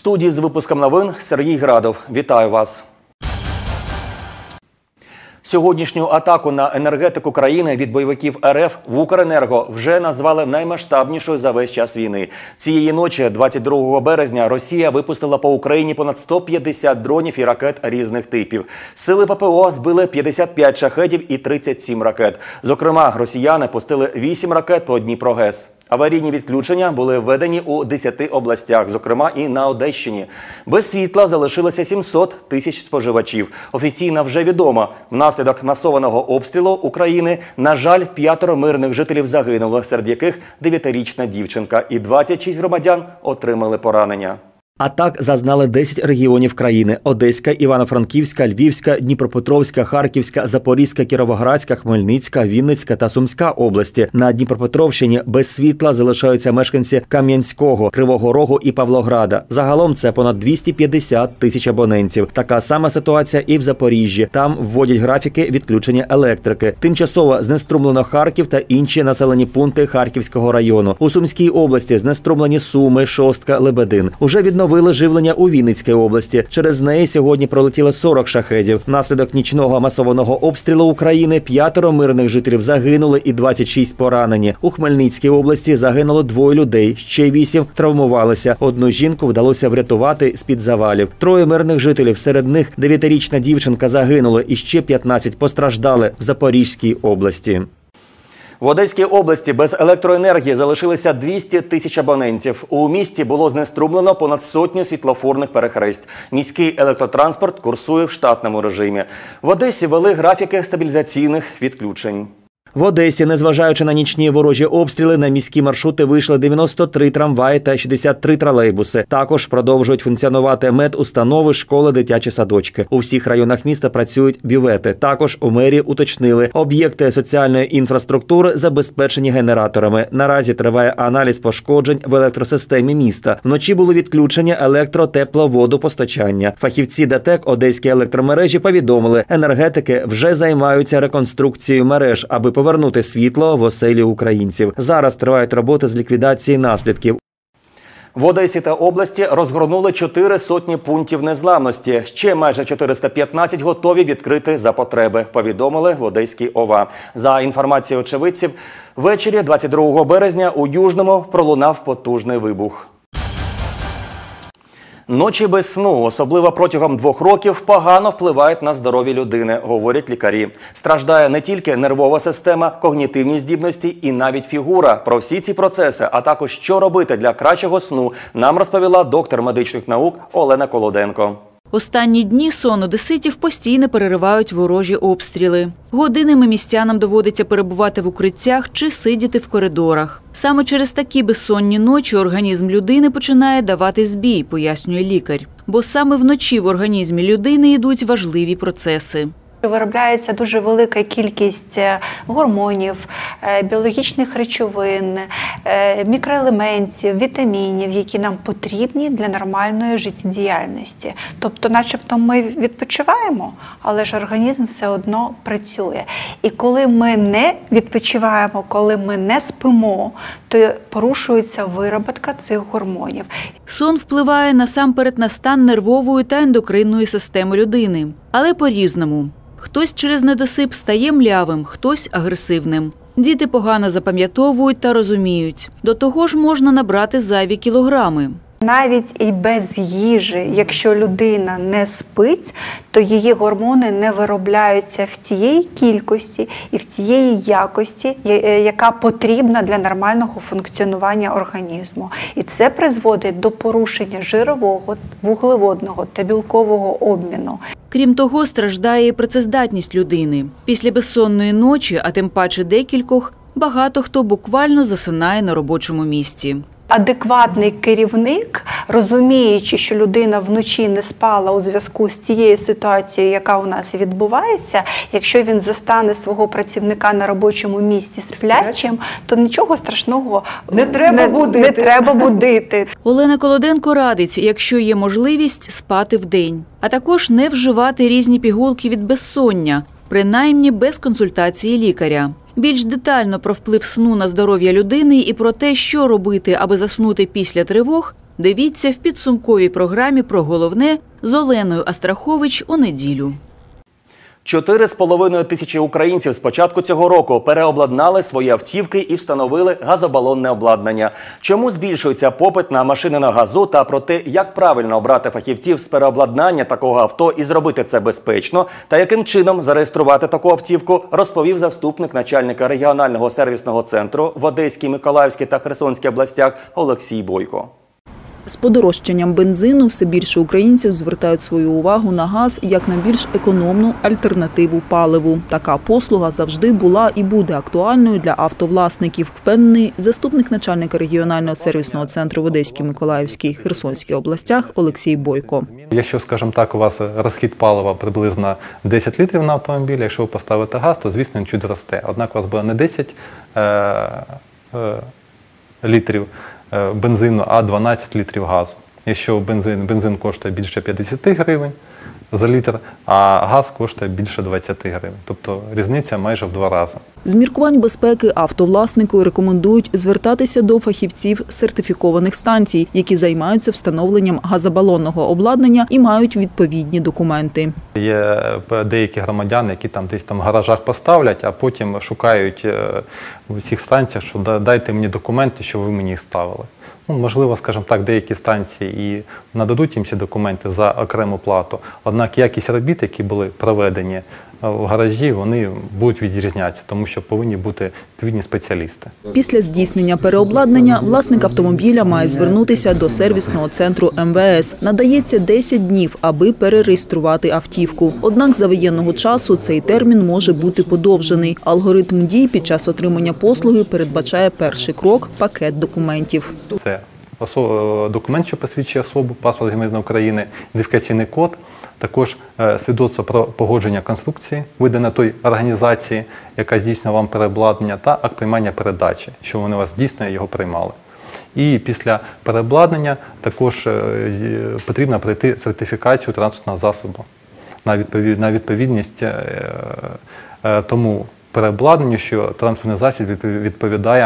студії з випуском новин Сергій Градов. Вітаю вас. Сьогоднішню атаку на енергетику країни від бойовиків РФ в Укренерго вже назвали наймасштабнішою за весь час війни. Цієї ночі, 22 березня, Росія випустила по Україні понад 150 дронів і ракет різних типів. Сили ППО збили 55 шахедів і 37 ракет. Зокрема, росіяни пустили 8 ракет по Дніпрогес. Аварійні відключення були введені у 10 областях, зокрема і на Одещині. Без світла залишилося 700 тисяч споживачів. Офіційно вже відомо, внаслідок масованого обстрілу України, на жаль, 5 мирних жителів загинуло, серед яких 9-річна дівчинка, і 26 громадян отримали поранення. Атак зазнали 10 регіонів країни – Одеська, Івано-Франківська, Львівська, Дніпропетровська, Харківська, Запорізька, Кіровоградська, Хмельницька, Вінницька та Сумська області. На Дніпропетровщині без світла залишаються мешканці Кам'янського, Кривого Рогу і Павлограда. Загалом це понад 250 тисяч абонентів. Така сама ситуація і в Запоріжжі. Там вводять графіки відключення електрики. Тимчасово знеструмлено Харків та інші населені пункти Харківського району. У Сумській області знеструмлені Суми, Шостка, Лебедин. Уже відновили живлення у Вінницькій області. Через неї сьогодні пролетіло 40 шахедів. Внаслідок нічного масованого обстрілу України 5 мирних жителів загинули і 26 поранені. У Хмельницькій області загинуло 2 людей, ще 8 травмувалися. Одну жінку вдалося врятувати з-під завалів. 3 мирних жителів, серед них 9-річна дівчинка загинула і ще 15 постраждали в Запорізькій області. В Одеській області без електроенергії залишилися 200 тисяч абонентів. У місті було знеструмлено понад 100 світлофорних перехресть. Міський електротранспорт курсує в штатному режимі. В Одесі ввели графіки стабілізаційних відключень. В Одесі, незважаючи на нічні ворожі обстріли, на міські маршрути вийшли 93 трамваї та 63 тролейбуси. Також продовжують функціонувати медустанови, школи, дитячі садочки. У всіх районах міста працюють бювети. Також у мерії уточнили, об'єкти соціальної інфраструктури забезпечені генераторами. Наразі триває аналіз пошкоджень в електросистемі міста. Вночі було відключення електро-, тепло-, водопостачання. Фахівці ДТЕК Одеській електромережі повідомили, енергетики вже займаються реконструкцією мереж, аби повернути світло в оселі українців. Зараз тривають роботи з ліквідації наслідків. В Одесі та області розгорнули 400 пунктів незламності. Ще майже 415 готові відкрити за потреби, повідомили в Одеській ОВА. За інформацією очевидців, ввечері 22 березня у Южному пролунав потужний вибух. Ночі без сну, особливо протягом 2 років, погано впливають на здоров'я людини, говорять лікарі. Страждає не тільки нервова система, когнітивні здібності і навіть фігура. Про всі ці процеси, а також що робити для кращого сну, нам розповіла доктор медичних наук Олена Колоденко. Останні дні сон одеситів постійно переривають ворожі обстріли. Годинами містянам доводиться перебувати в укриттях чи сидіти в коридорах. Саме через такі безсонні ночі організм людини починає давати збій, пояснює лікар. Бо саме вночі в організмі людини йдуть важливі процеси. Виробляється дуже велика кількість гормонів, біологічних речовин, мікроелементів, вітамінів, які нам потрібні для нормальної життєдіяльності. Тобто, начебто ми відпочиваємо, але ж організм все одно працює. І коли ми не відпочиваємо, коли ми не спимо, то порушується виробітка цих гормонів. Сон впливає насамперед на стан нервової та ендокринної системи людини. Але по-різному. Хтось через недосип стає млявим, хтось агресивним. Діти погано запам'ятовують та розуміють. До того ж можна набрати зайві кілограми. Навіть і без їжі, якщо людина не спить, то її гормони не виробляються в тієї кількості і в тієї якості, яка потрібна для нормального функціонування організму. І це призводить до порушення жирового, вуглеводного та білкового обміну. Крім того, страждає і працездатність людини. Після безсонної ночі, а тим паче декількох, багато хто буквально засинає на робочому місці. Адекватний керівник, розуміючи, що людина вночі не спала у зв'язку з тією ситуацією, яка у нас відбувається, якщо він застане свого працівника на робочому місці сплячим, то нічого страшного не треба будити. Олена Колоденко радить, якщо є можливість, спати вдень, а також не вживати різні пігулки від безсоння, принаймні без консультації лікаря. Більш детально про вплив сну на здоров'я людини і про те, що робити, аби заснути після тривог, Дивіться в підсумковій програмі про головне з Оленою Астрахович у неділю. 4,5 тисячі українців з початку цього року переобладнали свої автівки і встановили газобалонне обладнання. Чому збільшується попит на машини на газу та про те, як правильно обрати фахівців з переобладнання такого авто і зробити це безпечно, та яким чином зареєструвати таку автівку, розповів заступник начальника регіонального сервісного центру в Одеській, Миколаївській та Херсонській областях Олексій Бойко. З подорожчанням бензину все більше українців звертають свою увагу на газ як на більш економну альтернативу паливу. Така послуга завжди була і буде актуальною для автовласників, впевнений заступник начальника регіонального сервісного центру в Одеській, Миколаївській, Херсонській областях Олексій Бойко. Якщо, скажімо так, у вас розхід палива приблизно 10 літрів на автомобіль, якщо ви поставите газ, то, звісно, він чуть зросте. Однак у вас буде не 10 літрів бензину, а 12 літрів газу. Якщо бензин коштує більше 50 гривень за літр, а газ коштує більше 20 гривень. Тобто різниця майже в 2 рази. З міркувань безпеки автовласнику рекомендують звертатися до фахівців сертифікованих станцій, які займаються встановленням газобалонного обладнання і мають відповідні документи. Є деякі громадяни, які десь в гаражах поставлять, а потім шукають в усіх станціях, що дайте мені документи, що ви мені їх ставили. Можливо, скажімо так, деякі станції і нададуть їм ці документи за окрему плату, однак якість робіт, які були проведені в гаражі, вони будуть відрізнятися, тому що повинні бути відповідні спеціалісти. Після здійснення переобладнання власник автомобіля має звернутися до сервісного центру МВС. Надається 10 днів, аби перереєструвати автівку. Однак за воєнного часу цей термін може бути подовжений. Алгоритм дій під час отримання послуги передбачає перший крок – пакет документів. Це документ, що посвідчує особу, паспорт громадянина України, ідентифікаційний код, також свідоцтво про погодження конструкції, видане той організації, яка здійснює вам переобладнання, та акт приймання передачі, що вони у вас дійсно його приймали. І після переобладнання також потрібно пройти сертифікацію транспортного засобу на відповідність тому переобладнанню, що транспортний засіб відповідає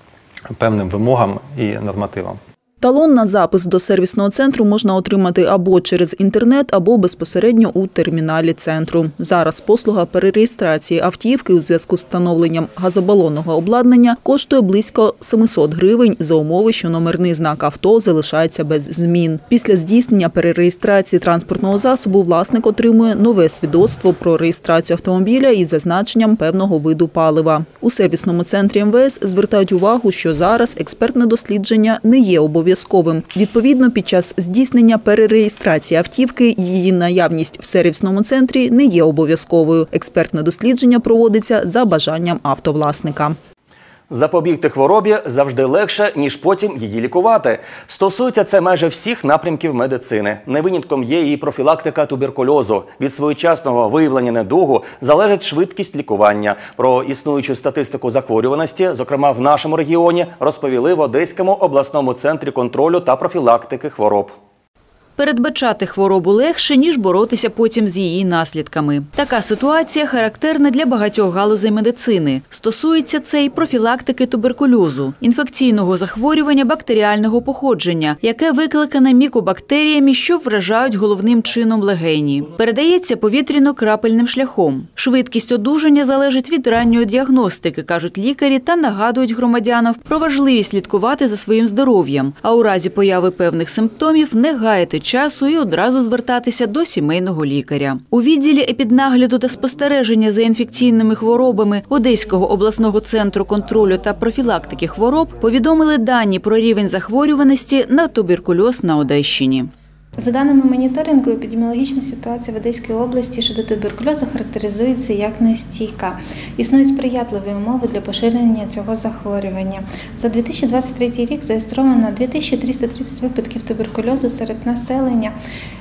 певним вимогам і нормативам. Талон на запис до сервісного центру можна отримати або через інтернет, або безпосередньо у терміналі центру. Зараз послуга перереєстрації автівки у зв'язку з встановленням газобалонного обладнання коштує близько 700 гривень за умови, що номерний знак авто залишається без змін. Після здійснення перереєстрації транспортного засобу власник отримує нове свідоцтво про реєстрацію автомобіля із зазначенням певного виду палива. У сервісному центрі МВС звертають увагу, що зараз експертне дослідження не є обов'язковим. Відповідно, під час здійснення перереєстрації автівки її наявність в сервісному центрі не є обов'язковою. Експертне дослідження проводиться за бажанням автовласника. Запобігти хворобі завжди легше, ніж потім її лікувати. Стосується це майже всіх напрямків медицини. Не винятком є і профілактика туберкульозу. Від своєчасного виявлення недугу залежить швидкість лікування. Про існуючу статистику захворюваності, зокрема в нашому регіоні, розповіли в Одеському обласному центрі контролю та профілактики хвороб. Передбачати хворобу легше, ніж боротися потім з її наслідками. Така ситуація характерна для багатьох галузей медицини. Стосується це і профілактики туберкульозу – інфекційного захворювання бактеріального походження, яке викликане мікобактеріями, що вражають головним чином легені. Передається повітряно-крапельним шляхом. Швидкість одужання залежить від ранньої діагностики, кажуть лікарі, та нагадують громадянам про важливість слідкувати за своїм здоров'ям, а у разі появи певних симптомів не гаяти часу і одразу звертатися до сімейного лікаря. У відділі епіднагляду та спостереження за інфекційними хворобами Одеського обласного центру контролю та профілактики хвороб повідомили дані про рівень захворюваності на туберкульоз на Одещині. За даними моніторингу, епідеміологічна ситуація в Одеській області щодо туберкульозу характеризується як нестійка. Існують сприятливі умови для поширення цього захворювання. За 2023 рік зареєстровано 2330 випадків туберкульозу серед населення.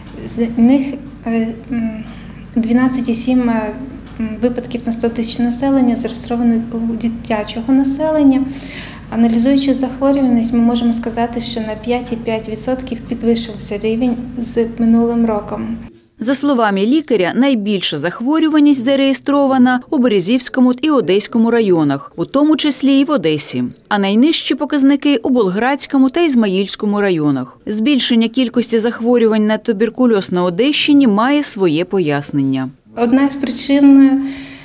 З них 12,7 випадків на 100 тисяч населення зареєстровано у дитячого населення. Аналізуючи захворюваність, ми можемо сказати, що на 5,5% підвищився рівень з минулим роком. За словами лікаря, найбільша захворюваність зареєстрована у Березівському і Одеському районах, у тому числі і в Одесі. А найнижчі показники – у Болградському та Ізмаїльському районах. Збільшення кількості захворювань на туберкульоз на Одещині має своє пояснення. Одна з причин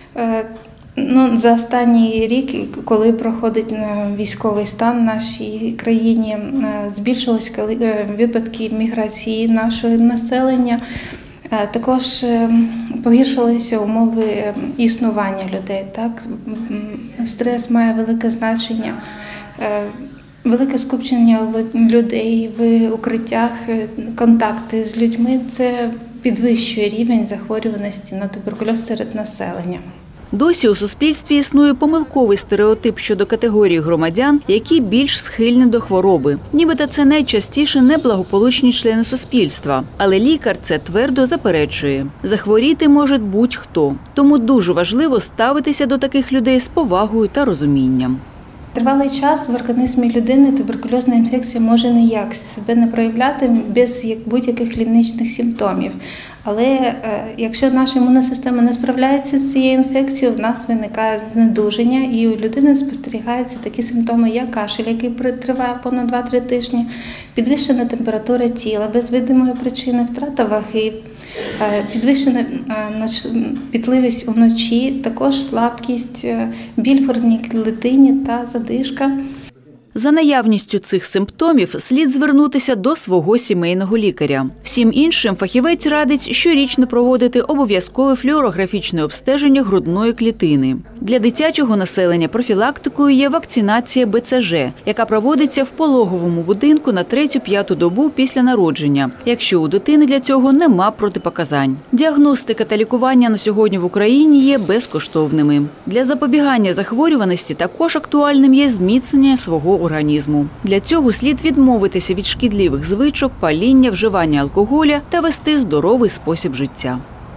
за останній рік, коли проходить військовий стан в нашій країні, збільшились випадки міграції нашого населення. Також погіршилися умови існування людей. Так? Стрес має велике значення. Велике скупчення людей в укриттях, контакти з людьми – це підвищує рівень захворюваності на туберкульоз серед населення. Досі у суспільстві існує помилковий стереотип щодо категорії громадян, які більш схильні до хвороби. Нібито це найчастіше неблагополучні члени суспільства. Але лікар це твердо заперечує. Захворіти може будь-хто. Тому дуже важливо ставитися до таких людей з повагою та розумінням. Тривалий час в організмі людини туберкульозна інфекція може ніяк себе не проявляти без будь-яких клінічних симптомів. Але якщо наша імунна система не справляється з цією інфекцією, в нас виникає знедуження і у людини спостерігаються такі симптоми, як кашель, який триває понад 2-3 тижні, підвищена температура тіла без видимої причини, втрата ваги, підвищена пітливість уночі, також слабкість, біль в грудній клітині та задишка. За наявністю цих симптомів слід звернутися до свого сімейного лікаря. Всім іншим фахівець радить щорічно проводити обов'язкове флюорографічне обстеження грудної клітини. Для дитячого населення профілактикою є вакцинація БЦЖ, яка проводиться в пологовому будинку на 3-5 добу після народження, якщо у дитини для цього нема протипоказань. Діагностика та лікування на сьогодні в Україні є безкоштовними. Для запобігання захворюваності також актуальним є зміцнення свого організму. Для цього слід відмовитися від шкідливих звичок, паління, вживання алкоголя та вести здоровий спосіб життя.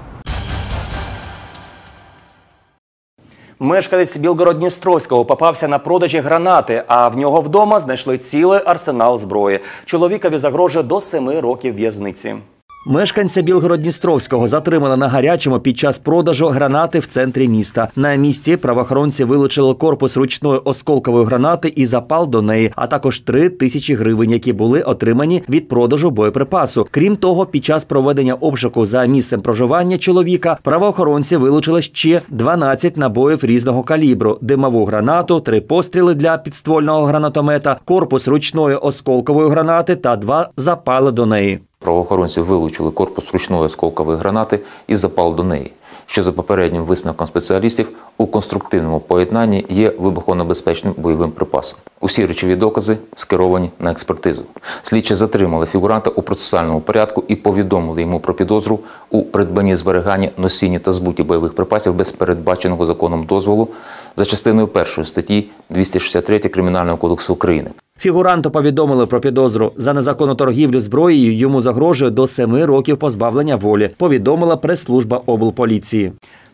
Мешканець Білгород-Дністровського попався на продажі гранати, а в нього вдома знайшли цілий арсенал зброї. Чоловікові загрожує до 7 років в'язниці. Мешканця Білгород-Дністровського затримали на гарячому під час продажу гранати в центрі міста. На місці правоохоронці вилучили корпус ручної осколкової гранати і запал до неї, а також 3000 гривень, які були отримані від продажу боєприпасу. Крім того, під час проведення обшуку за місцем проживання чоловіка правоохоронці вилучили ще 12 набоїв різного калібру, димову гранату, 3 постріли для підствольного гранатомета, корпус ручної осколкової гранати та 2 запали до неї. Правоохоронці вилучили корпус ручної осколкової гранати і запал до неї, що за попереднім висновком спеціалістів у конструктивному поєднанні є вибухонебезпечним бойовим припасом. Усі речові докази скеровані на експертизу. Слідчі затримали фігуранта у процесуальному порядку і повідомили йому про підозру у придбанні, зберіганні, носінні та збуті бойових припасів без передбаченого законом дозволу за частиною 1 статті 263 Кримінального кодексу України. Фігуранту повідомили про підозру. За незаконну торгівлю зброєю йому загрожує до 7 років позбавлення волі, повідомила прес-служба облполіції.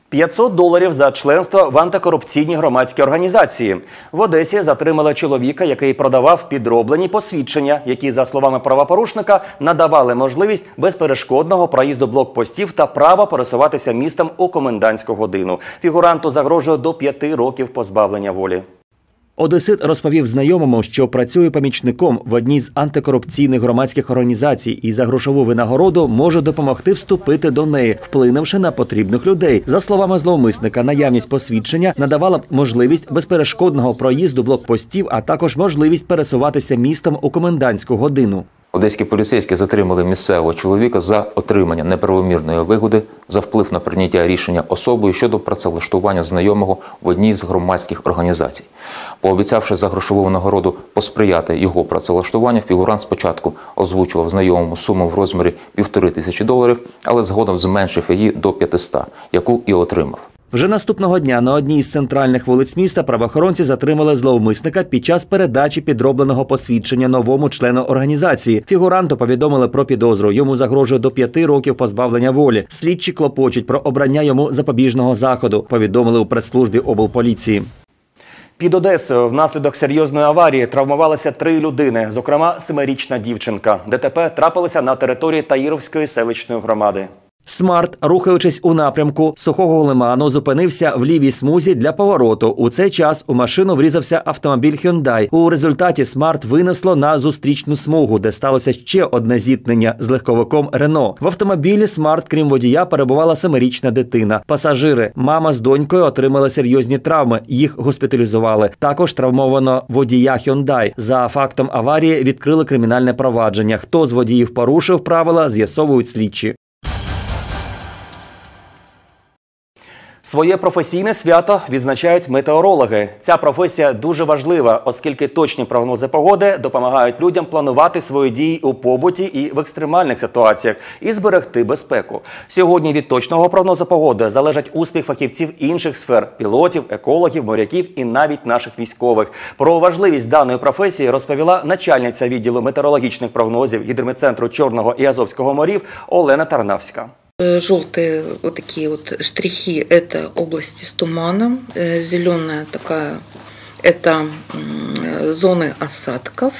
$500 за членство в антикорупційній громадській організації. В Одесі затримали чоловіка, який продавав підроблені посвідчення, які, за словами правопорушника, надавали можливість безперешкодного проїзду блокпостів та право пересуватися містом у комендантську годину. Фігуранту загрожує до 5 років позбавлення волі. Одесит розповів знайомому, що працює помічником в одній з антикорупційних громадських організацій і за грошову винагороду може допомогти вступити до неї, вплинувши на потрібних людей. За словами зловмисника, наявність посвідчення надавала б можливість безперешкодного проїзду блокпостів, а також можливість пересуватися містом у комендантську годину. Одеські поліцейські затримали місцевого чоловіка за отримання неправомірної вигоди за вплив на прийняття рішення особою щодо працевлаштування знайомого в одній з громадських організацій. Пообіцявши за грошову нагороду посприяти його працевлаштуванню, фігурант спочатку озвучував знайомому суму в розмірі $1500, але згодом зменшив її до 500, яку і отримав. Вже наступного дня на одній з центральних вулиць міста правоохоронці затримали зловмисника під час передачі підробленого посвідчення новому члену організації. Фігуранту повідомили про підозру. Йому загрожує до 5 років позбавлення волі. Слідчі клопочуть про обрання йому запобіжного заходу, повідомили у прес-службі облполіції. Під Одесою внаслідок серйозної аварії травмувалися 3 людини, зокрема 7-річна дівчинка. ДТП трапилося на території Таїровської селищної громади. «Смарт», рухаючись у напрямку Сухого лиману, зупинився в лівій смузі для повороту. У цей час у машину врізався автомобіль Hyundai. У результаті «Смарт» винесло на зустрічну смугу, де сталося ще одне зіткнення з легковиком «Рено». В автомобілі «Смарт», крім водія, перебувала 7-річна дитина. Пасажири, мама з донькою, отримали серйозні травми. Їх госпіталізували. Також травмовано водія Hyundai. За фактом аварії відкрили кримінальне провадження. Хто з водіїв порушив правила, з'ясовують слідчі. Своє професійне свято відзначають метеорологи. Ця професія дуже важлива, оскільки точні прогнози погоди допомагають людям планувати свої дії у побуті і в екстремальних ситуаціях і зберегти безпеку. Сьогодні від точного прогнозу погоди залежить успіх фахівців інших сфер – пілотів, екологів, моряків і навіть наших військових. Про важливість даної професії розповіла начальниця відділу метеорологічних прогнозів Гідрометцентру Чорного і Азовського морів Олена Тарнавська. Желтые вот такие вот штрихи – это области с туманом, зеленая такая – это зоны осадков.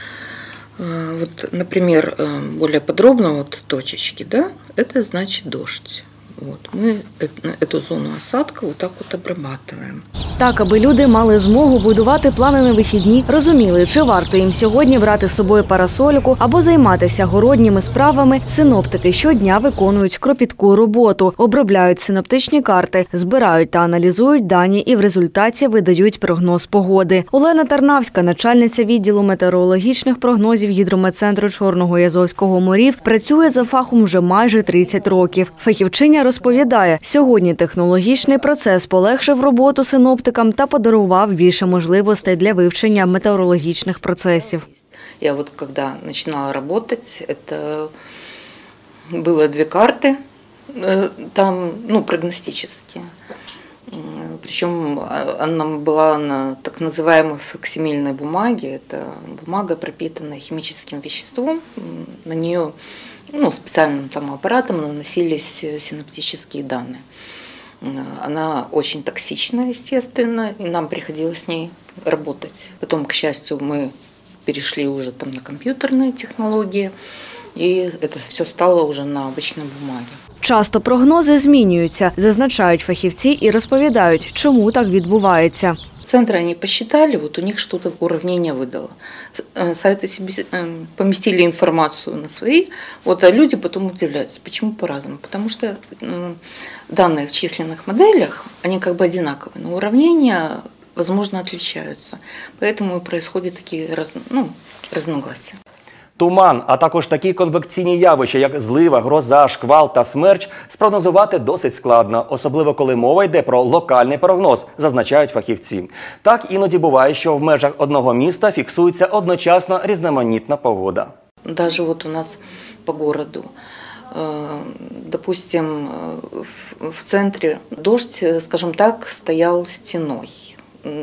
Вот, например, более подробно вот точечки, да, это значит дождь. Вот, мы эту зону осадка вот так вот обрабатываем. Так, аби люди мали змогу будувати плани на вихідні, розуміли, чи варто їм сьогодні брати з собою парасольку або займатися городніми справами, синоптики щодня виконують кропітку роботу, обробляють синоптичні карти, збирають та аналізують дані і в результаті видають прогноз погоди. Олена Тарнавська, начальниця відділу метеорологічних прогнозів Гідрометцентру Чорного і Азовського морів, працює за фахом вже майже 30 років. Фахівчиня розповідає, сьогодні технологічний процес полегшив роботу синоптикам та подарував більше можливостей для вивчення метеорологічних процесів. Я вот когда начинала работать, это было 2 карты, там, прогностические. Причем она была на так называемой факсимильной бумаге. Это бумага, пропитанная химическим веществом. На нее специальным там аппаратом наносились синоптические данные. Она очень токсична, естественно, и нам приходилось с ней работать. Потом, к счастью, мы перешли уже там на компьютерные технологии, и это все стало уже на обычной бумаге. Часто прогнози змінюються, зазначають фахівці і розповідають, чому так відбувається. Центры они посчитали, вот у них что-то уравнение выдало. Сайты себе поместили информацию на свои, а люди потом удивляются, почему по-разному. Потому что данные в численных моделях, они как бы одинаковые, но уравнения, возможно, отличаются. Поэтому и происходят такие разногласия. Туман, а також такі конвекційні явища, як злива, гроза, шквал та смерч, спрогнозувати досить складно, особливо коли мова йде про локальний прогноз, зазначають фахівці. Так іноді буває, що в межах одного міста фіксується одночасно різноманітна погода. Даже вот у нас по городу, допустим, в центре дождь, скажем так, стоял стеной.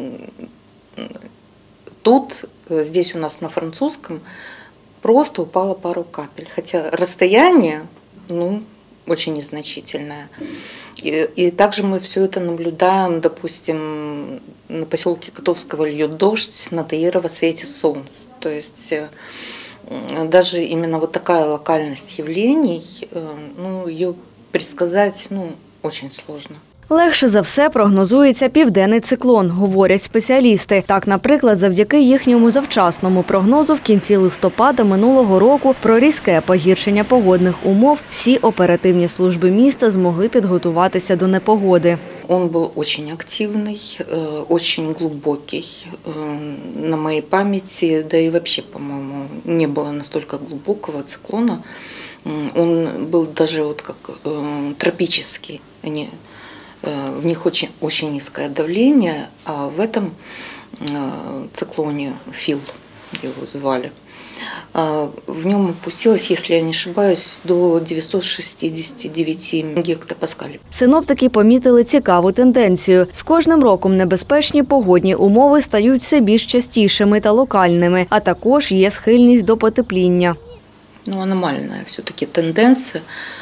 Тут, здесь у нас на Французском, просто упало пару капель, хотя расстояние, очень незначительное. И также мы все это наблюдаем, допустим, на поселке Котовского льет дождь, на Таирова светит солнце. То есть даже именно вот такая локальность явлений, ее предсказать, очень сложно. Легше за все прогнозується південний циклон, говорять спеціалісти. Так, наприклад, завдяки їхньому завчасному прогнозу в кінці листопада минулого року про різке погіршення погодних умов всі оперативні служби міста змогли підготуватися до непогоди. Он был очень активный, очень глубокий. На моей памяти, да и вообще, по-моему, не было настолько глубокого циклона. Он был даже как тропический. В них очень низкое давление, а в этом циклоне, Фил его звали, в нем опустилось, если я не ошибаюсь, до 969 гектопаскалів. Синоптики помітили цікаву тенденцію. З кожним роком небезпечні погодні умови стають все більш частішими та локальними, а також є схильність до потепління. Аномальная все-таки тенденция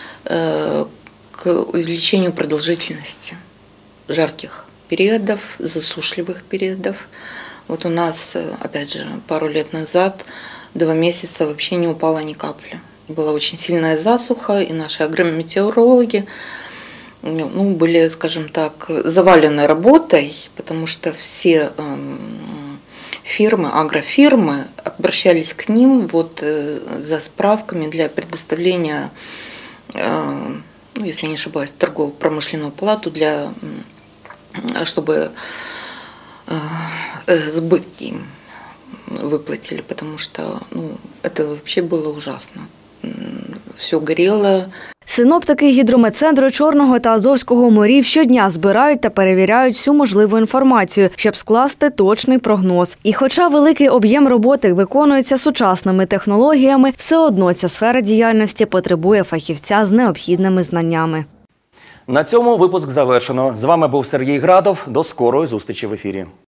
к увеличению продолжительности жарких периодов, засушливых периодов. Вот у нас, опять же, пару лет назад 2 месяца вообще не упало ни капли. была очень сильная засуха, и наши агрометеорологи были, скажем так, завалены работой, потому что все фирмы, агрофирмы обращались к ним за справками для предоставления, если не ошибаюсь, торгово-промышленную палату, чтобы сбытки им выплатили, потому что это вообще было ужасно. Все горело. Синоптики гідрометцентру Чорного та Азовського морів щодня збирають та перевіряють всю можливу інформацію, щоб скласти точний прогноз. І хоча великий об'єм роботи виконується сучасними технологіями, все одно ця сфера діяльності потребує фахівця з необхідними знаннями. На цьому випуск завершено. З вами був Сергій Градов. До скорої зустрічі в ефірі.